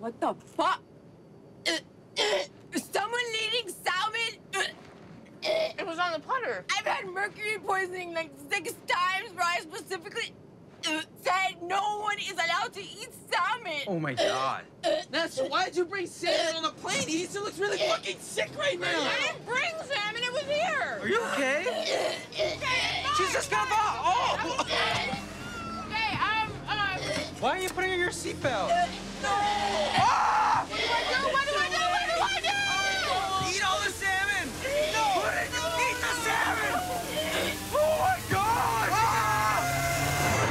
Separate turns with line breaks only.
What the fuck? Someone eating salmon?
It was on the putter.
I've had mercury poisoning like 6 times where I specifically said no one is allowed to eat salmon.
Oh my God.
Ness, why did you bring salmon on the plane? He still looks really fucking sick right now.
I didn't bring salmon, it was here.
Are you okay? She's just got off. Oh!
Okay,
Why are you putting on your seatbelt?
No!